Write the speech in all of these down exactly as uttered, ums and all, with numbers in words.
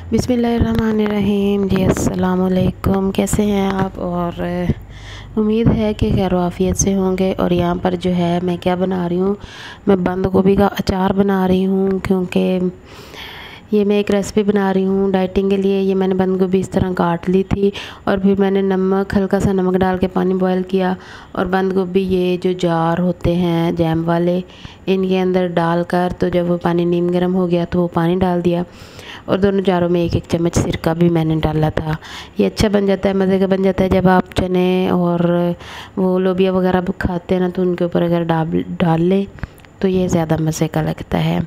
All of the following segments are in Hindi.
बिस्मिल्लाहिर्रहमानिर्रहीम। जी अस्सलाम वालेकुम। कैसे हैं आप? और उम्मीद है कि खैर आफियत से होंगे। और यहाँ पर जो है मैं क्या बना रही हूँ, मैं बंद गोभी का अचार बना रही हूँ, क्योंकि ये मैं एक रेसिपी बना रही हूँ डाइटिंग के लिए। ये मैंने बंद गोभी इस तरह काट ली थी और फिर मैंने नमक हल्का सा नमक डाल के पानी बॉयल किया और बंद गोभी ये जो जार होते हैं जैम वाले, इनके अंदर डालकर, तो जब वो पानी नीम गर्म हो गया तो वो पानी डाल दिया और दोनों जारों में एक एक चम्मच सिरका भी मैंने डाला था। ये अच्छा बन जाता है, मज़े का बन जाता है। जब आप चने और वो लोबिया वगैरह खाते हैं ना, तो उनके ऊपर अगर डाल डाल लें तो ये ज़्यादा मज़े का लगता है।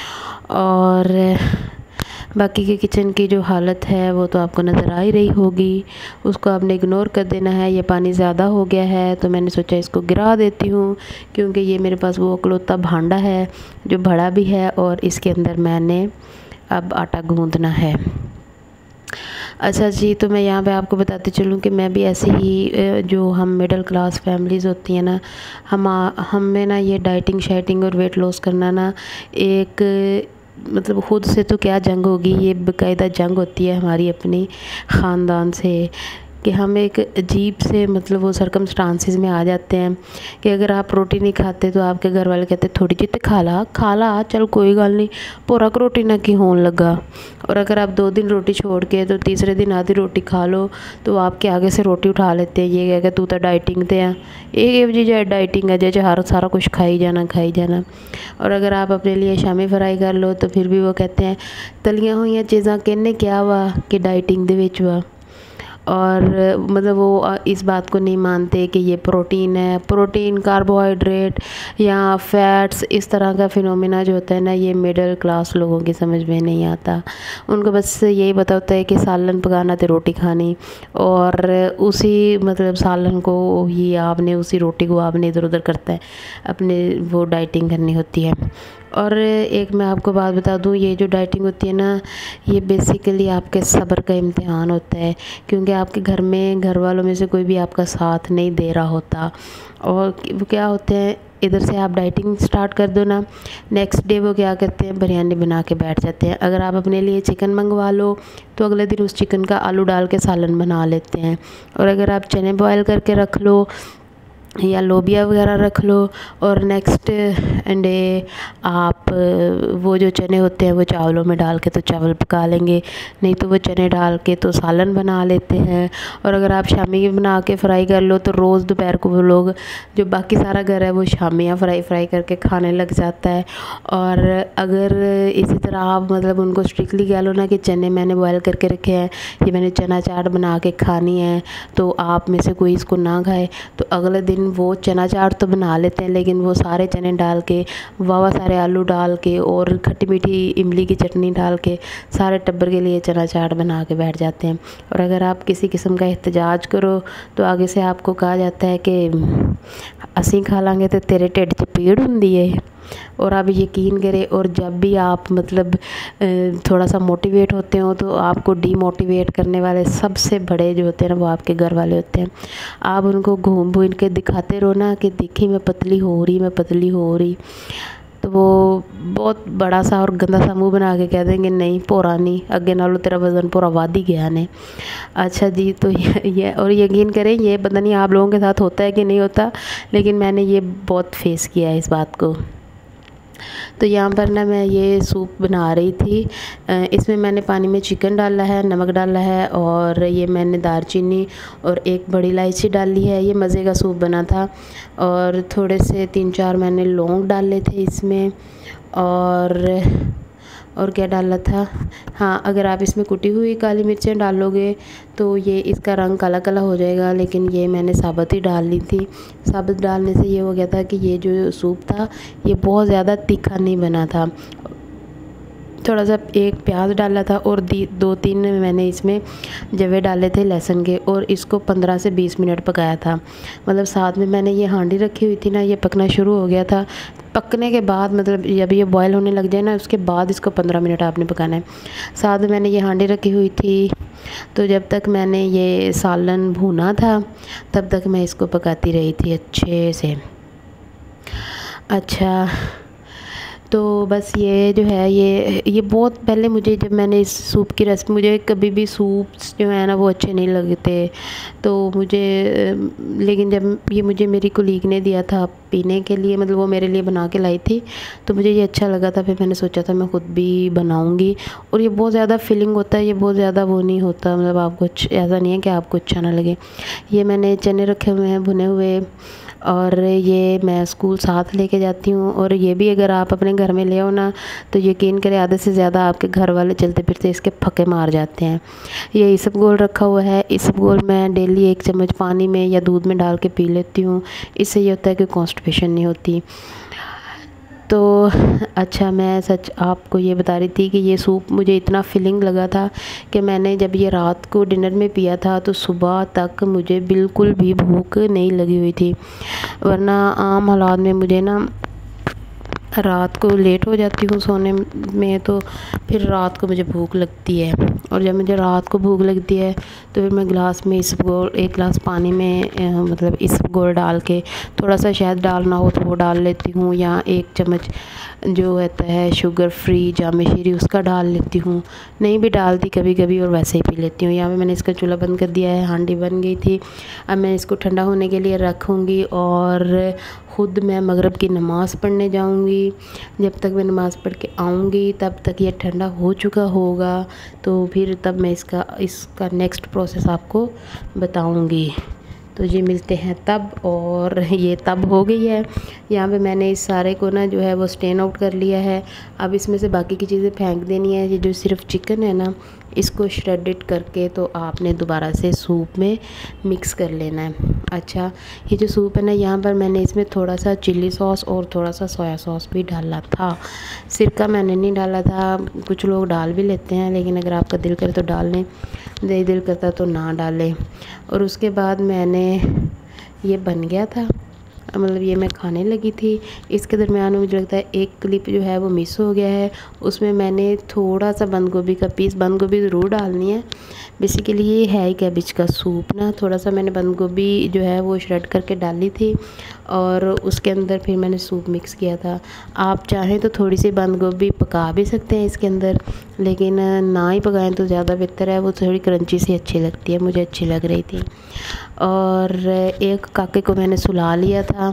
और बाकी के किचन की जो हालत है वो तो आपको नज़र आ ही रही होगी, उसको आपने इग्नोर कर देना है। ये पानी ज़्यादा हो गया है तो मैंने सोचा इसको गिरा देती हूँ, क्योंकि ये मेरे पास वो अकलौता भांडा है जो बड़ा भी है और इसके अंदर मैंने अब आटा गूंदना है। अच्छा जी, तो मैं यहाँ पे आपको बताती चलूँ कि मैं भी ऐसे ही, जो हम मिडिल क्लास फैमिलीज़ होती हैं ना, हम हम में ना ये डाइटिंग शाइटिंग और वेट लॉस करना ना एक मतलब ख़ुद से तो क्या जंग होगी, ये बाकायदा जंग होती है हमारी अपनी ख़ानदान से, कि हम एक अजीब से मतलब वो सरकमस्टांसिस में आ जाते हैं कि अगर आप रोटी नहीं खाते तो आपके घर वाले कहते थोड़ी जी तो खा ला खा ला चल कोई गल नहीं, पूरा रोटी ना की होने लगा। और अगर आप दो दिन रोटी छोड़ के तो तीसरे दिन आधी रोटी खा लो तो आपके आगे से रोटी उठा लेते हैं। ये कह के तू तो डाइटिंग ते हैं, एक जी जो डाइटिंग है जो हर सारा कुछ खाई जाना खाई जाना। और अगर आप अपने लिए शामी फ्राई कर लो तो फिर भी वो कहते हैं तलियां हुई चीज़ां कहने क्या वा कि डाइटिंग दे विच वा। और मतलब वो इस बात को नहीं मानते कि ये प्रोटीन है, प्रोटीन कार्बोहाइड्रेट या फैट्स, इस तरह का फिनोमेना जो होता है ना, ये मिडिल क्लास लोगों की समझ में नहीं आता। उनको बस यही पता होता है कि सालन पकाना तो रोटी खानी, और उसी मतलब सालन को ही आपने, उसी रोटी को आपने इधर उधर करता है, अपने वो डाइटिंग करनी होती है। और एक मैं आपको बात बता दूं, ये जो डाइटिंग होती है ना, ये बेसिकली आपके सब्र का इम्तिहान होता है, क्योंकि आपके घर में घर वालों में से कोई भी आपका साथ नहीं दे रहा होता। और वो क्या होते हैं, इधर से आप डाइटिंग स्टार्ट कर दो ना, नेक्स्ट डे वो क्या करते हैं बिरयानी बना के बैठ जाते हैं। अगर आप अपने लिए चिकन मंगवा लो तो अगले दिन उस चिकन का आलू डाल के सालन बना लेते हैं। और अगर आप चने बॉयल करके रख लो या लोबिया वगैरह रख लो और नेक्स्ट डे आप वो जो चने होते हैं वो चावलों में डाल के तो चावल पका लेंगे, नहीं तो वो चने डाल के तो सालन बना लेते हैं। और अगर आप शामी बना के फ्राई कर लो तो रोज़ दोपहर को वो लोग, जो बाकी सारा घर है, वो शामियाँ फ्राई फ्राई करके खाने लग जाता है। और अगर इसी तरह आप मतलब उनको स्ट्रिक्टली कह लो ना कि चने मैंने बॉयल करके रखे हैं, ये मैंने चना चाट बना के खानी है, तो आप में से कोई इसको ना खाए, तो अगले दिन वो चना चाट तो बना लेते हैं, लेकिन वो सारे चने डाल के, वावा सारे आलू डाल के और खट्टी मीठी इमली की चटनी डाल के सारे टब्बर के लिए चना चाट बना के बैठ जाते हैं। और अगर आप किसी किस्म का एहतजाज करो तो आगे से आपको कहा जाता है कि असी खा लांगे तो तेरे ढिड च पीड़ हुंदी है। और आप यकीन करें, और जब भी आप मतलब थोड़ा सा मोटिवेट होते हो तो आपको डीमोटिवेट करने वाले सबसे बड़े जो होते हैं ना, वो आपके घर वाले होते हैं। आप उनको घूम घूम के दिखाते रहो ना कि देखी मैं पतली हो रही मैं पतली हो रही, तो वो बहुत बड़ा सा और गंदा सा मुंह बना के कह देंगे नहीं पोरा नहीं, अगे नालों तेरा वज़न पूरा वाद ही गया ने। अच्छा जी, तो ये, ये और यकीन करें ये पता नहीं आप लोगों के साथ होता है कि नहीं होता, लेकिन मैंने ये बहुत फेस किया है इस बात को। तो यहाँ पर ना मैं ये सूप बना रही थी। इसमें मैंने पानी में चिकन डाला है, नमक डाला है, और ये मैंने दालचीनी और एक बड़ी इलायची डाली है। ये मज़े का सूप बना था। और थोड़े से तीन चार मैंने लौंग डाले थे इसमें, और और क्या डाला था, हाँ, अगर आप इसमें कुटी हुई काली मिर्चें डालोगे तो ये इसका रंग काला काला हो जाएगा, लेकिन ये मैंने साबुत ही डाल ली थी। साबुत डालने से ये हो गया था कि ये जो सूप था ये बहुत ज़्यादा तीखा नहीं बना था। थोड़ा सा एक प्याज डाला था और दो तीन मैंने इसमें जवे डाले थे लहसुन के, और इसको पंद्रह से बीस मिनट पकाया था। मतलब साथ में मैंने ये हांडी रखी हुई थी ना, ये पकना शुरू हो गया था। पकने के बाद मतलब जब ये बॉयल होने लग जाए ना, उसके बाद इसको पंद्रह मिनट आपने पकाना है। साथ में मैंने ये हांडी रखी हुई थी, तो जब तक मैंने ये सालन भूना था तब तक मैं इसको पकाती रही थी अच्छे से। अच्छा तो बस ये जो है ये ये बहुत पहले मुझे, जब मैंने इस सूप की रेसिपी, मुझे कभी भी सूप्स जो है ना वो अच्छे नहीं लगते तो मुझे, लेकिन जब ये मुझे मेरी कुलीग ने दिया था पीने के लिए, मतलब वो मेरे लिए बना के लाई थी, तो मुझे ये अच्छा लगा था। फिर मैंने सोचा था मैं ख़ुद भी बनाऊँगी। और ये बहुत ज़्यादा फिलिंग होता है, ये बहुत ज़्यादा वो नहीं होता, मतलब आपको ऐसा नहीं है कि आपको अच्छा ना लगे। ये मैंने चने रखे हुए हैं भुने हुए, और ये मैं स्कूल साथ लेके जाती हूँ। और ये भी अगर आप अपने घर में ले आओ ना तो यकीन करें आधे से ज़्यादा आपके घर वाले चलते फिरते इसके फके मार जाते हैं। ये इसबगोल रखा हुआ है, इसबगोल मैं डेली एक चम्मच पानी में या दूध में डाल के पी लेती हूँ। इससे ये होता है कि कॉन्स्टिपेशन नहीं होती। तो अच्छा, मैं सच आपको ये बता रही थी कि ये सूप मुझे इतना फिलिंग लगा था कि मैंने जब ये रात को डिनर में पिया था तो सुबह तक मुझे बिल्कुल भी भूख नहीं लगी हुई थी। वरना आम हालात में मुझे ना रात को लेट हो जाती हूँ सोने में, तो फिर रात को मुझे भूख लगती है। और जब मुझे रात को भूख लगती है तो फिर मैं गिलास में इसबगोल, एक गिलास पानी में मतलब इसबगोल डाल के, थोड़ा सा शहद डालना हो तो वो डाल लेती हूँ, या एक चम्मच जो होता है शुगर फ्री जामे शीरी उसका डाल लेती हूँ, नहीं भी डालती कभी कभी, और वैसे ही पी लेती हूँ। यहाँ पे मैंने इसका चूल्हा बंद कर दिया है, हांडी बन गई थी। अब मैं इसको ठंडा होने के लिए रखूँगी और ख़ुद मैं मगरिब की नमाज़ पढ़ने जाऊँगी। जब तक मैं नमाज़ पढ़ के आऊँगी तब तक ये ठंडा हो चुका होगा, तो फिर तब मैं इसका इसका नेक्स्ट प्रोसेस आपको बताऊँगी। तो ये मिलते हैं तब, और ये तब हो गई है। यहाँ पे मैंने इस सारे को ना जो है वो स्टेन आउट कर लिया है। अब इसमें से बाकी की चीज़ें फेंक देनी है। ये जो सिर्फ चिकन है ना, इसको श्रेडेड करके तो आपने दोबारा से सूप में मिक्स कर लेना है। अच्छा, ये जो सूप है ना, यहाँ पर मैंने इसमें थोड़ा सा चिल्ली सॉस और थोड़ा सा सोया सॉस भी डाला था। सिरका मैंने नहीं डाला था, कुछ लोग डाल भी लेते हैं, लेकिन अगर आपका दिल करे तो डाल लें, नहीं दिल करता तो ना डालें। और उसके बाद मैंने, ये बन गया था, मतलब ये मैं खाने लगी थी। इसके दरमियान में मुझे लगता है एक क्लिप जो है वो मिस हो गया है, उसमें मैंने थोड़ा सा बंद गोभी का पीस, बंद गोभी ज़रूर डालनी है, बेसिकली ये है कैबिज का सूप ना, थोड़ा सा मैंने बंद गोभी जो है वो श्रेड करके डाली थी और उसके अंदर फिर मैंने सूप मिक्स किया था। आप चाहें तो थोड़ी सी बंद गोभी पका भी सकते हैं इसके अंदर, लेकिन ना ही पकाएं तो ज़्यादा बेहतर है, वो थोड़ी क्रंची सी अच्छी लगती है, मुझे अच्छी लग रही थी। और एक काके को मैंने सुला लिया था,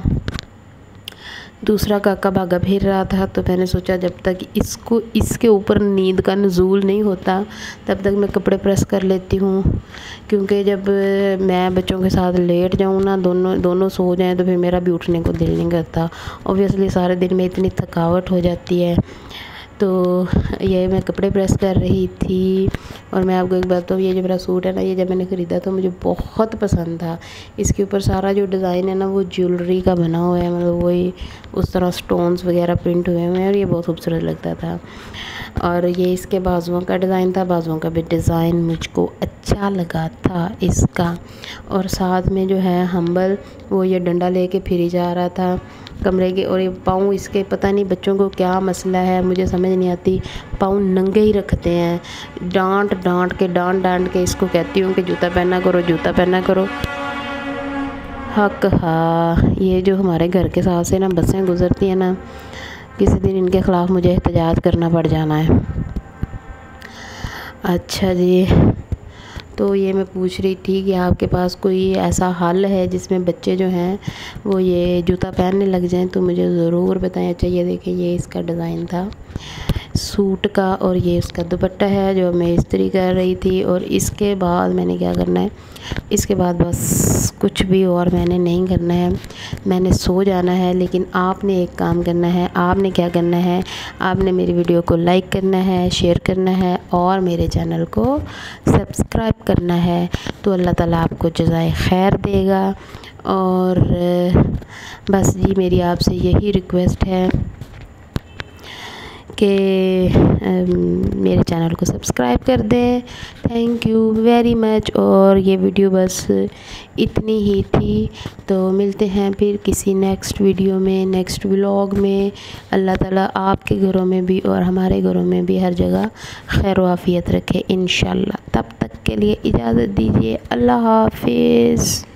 दूसरा काका भागा फिर रहा था, तो मैंने सोचा जब तक इसको इसके ऊपर नींद का नज़ूल नहीं होता तब तक मैं कपड़े प्रेस कर लेती हूँ, क्योंकि जब मैं बच्चों के साथ लेट जाऊँ ना, दोनों दोनों सो जाएं, तो फिर मेरा भी उठने को दिल नहीं करता। ऑब्वियसली सारे दिन में इतनी थकावट हो जाती है। तो ये मैं कपड़े प्रेस कर रही थी। और मैं आपको एक बात बताऊँ, ये जो मेरा सूट है ना, ये जब मैंने ख़रीदा तो मुझे बहुत पसंद था। इसके ऊपर सारा जो डिज़ाइन है ना वो ज्वेलरी का बना हुआ है, मतलब वही उस तरह स्टोन्स वगैरह प्रिंट हुए हुए हैं, और ये बहुत खूबसूरत लगता था। और ये इसके बाजुओं का डिज़ाइन था, बाजुओं का भी डिज़ाइन मुझको अच्छा लगा था इसका। और साथ में जो है हम्बल, वो ये डंडा लेके फिर जा रहा था कमरे के। और ये पाँव इसके, पता नहीं बच्चों को क्या मसला है, मुझे समझ नहीं आती, पाँव नंगे ही रखते हैं। डांट डांट के डांट डांट के इसको कहती हूँ कि जूता पहना करो, जूता पहना करो। हक हाँ, ये जो हमारे घर के साथ से ना बसें गुज़रती हैं ना, किसी दिन इनके ख़िलाफ़ मुझे एहतजाज करना पड़ जाना है। अच्छा जी, तो ये मैं पूछ रही थी कि आपके पास कोई ऐसा हल है जिसमें बच्चे जो हैं वो ये जूता पहनने लग जाएं, तो मुझे ज़रूर बताएं। अच्छा, ये देखें, ये इसका डिज़ाइन था सूट का, और ये उसका दुपट्टा है जो मैं इस्त्री कर रही थी। और इसके बाद मैंने क्या करना है, इसके बाद बस कुछ भी और मैंने नहीं करना है, मैंने सो जाना है। लेकिन आपने एक काम करना है, आपने क्या करना है, आपने मेरी वीडियो को लाइक करना है, शेयर करना है और मेरे चैनल को सब्सक्राइब करना है। तो अल्लाह ताला आपको जज़ाए खैर देगा। और बस जी, मेरी आपसे यही रिक्वेस्ट है कि मेरे चैनल को सब्सक्राइब कर दें। Thank you very much. और ये वीडियो बस इतनी ही थी, तो मिलते हैं फिर किसी नेक्स्ट वीडियो में, नेक्स्ट व्लॉग में। अल्लाह ताला आपके घरों में भी और हमारे घरों में भी हर जगह खैर व आफियत रखे इंशाल्लाह। तब तक के लिए इजाज़त दीजिए। अल्लाह हाफिज़।